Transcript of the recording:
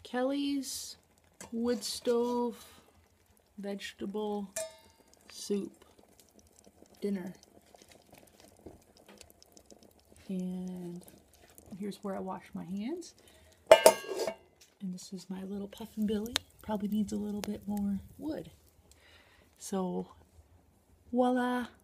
Kelly's wood stove vegetable soup dinner. And here's where I wash my hands. And this is my little Puffin Billy. Probably needs a little bit more wood. So, voila!